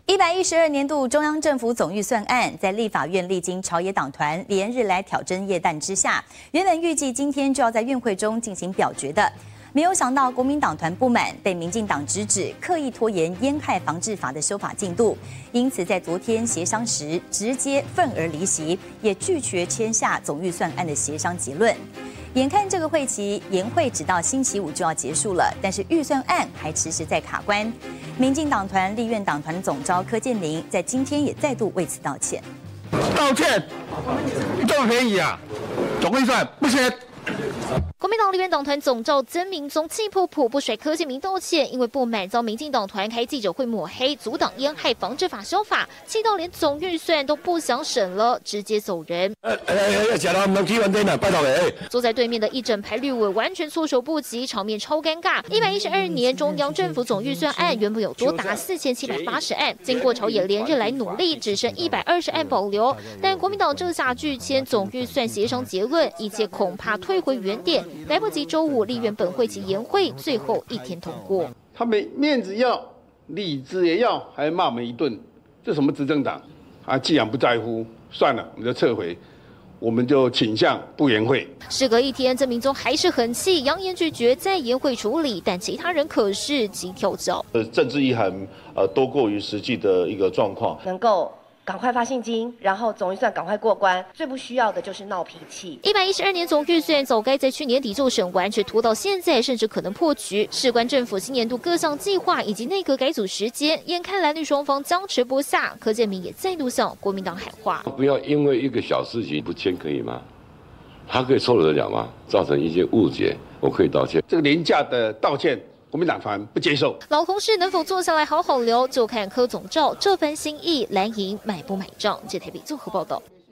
112年度中央政府总预算案在立法院历经朝野党团连日来挑针夜弹之下，原本预计今天就要在院会中进行表决的，没有想到国民党团不满，被民进党直指刻意拖延烟害防治法的修法进度，因此在昨天协商时直接愤而离席，也拒绝签下总预算案的协商结论。眼看这个会期研会直到星期五就要结束了，但是预算案还迟迟在卡关。民进党团立院党团总召柯建铭在今天也再度为此道歉。 道歉？这么便宜啊？总预算不签。 国民党立院党团总召曾明宗气噗噗不甩柯建铭道歉，因为不满遭民进党团开记者会抹黑，阻挡烟害防治法修法，气到连总预算都不想审了，直接走人。坐在对面的一整排绿委完全措手不及，场面超尴尬。112年中央政府总预算案原本有多达4780案，经过朝野连日来努力，只剩120案保留，但国民党这下拒签总预算协商结论，一切恐怕退回原点。来不及周五立院本会期研会，最后一天通过。 他们面子要，理智也要，还骂我们一顿，这什么执政党？既然不在乎，算了，我们就撤回。我们就倾向不研会。 事隔一天，曾明宗还是很气，扬言拒绝再研会处理，但其他人可是急跳脚。 政治意涵多过于实际的一个状况， 能够赶快发现金，然后总预算赶快过关，最不需要的就是闹脾气。 112年总预算早该在去年底就审完，却拖到现在，甚至可能破局。事关政府新年度各项计划以及内阁改组时间，眼看蓝绿双方僵持不下，柯建铭也再度向国民党喊话： 不要因为一个小事情不签可以吗？他可以受得了吗？造成一些误解，我可以道歉。 这个廉价的道歉，国民党团不接受。 老同事能否坐下来好好聊，就看柯总召这番心意，蓝营买不买账？这台北综合报道。